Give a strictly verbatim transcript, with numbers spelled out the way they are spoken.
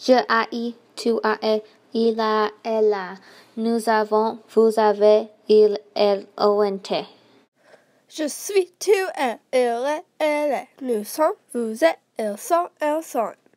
Je haïs, tu hais, il a, elle a. Nous avons, vous avez, il, elle, ont. Je suis, tu es, il est, elle est. Nous sommes, vous êtes, ils sont, elles sont.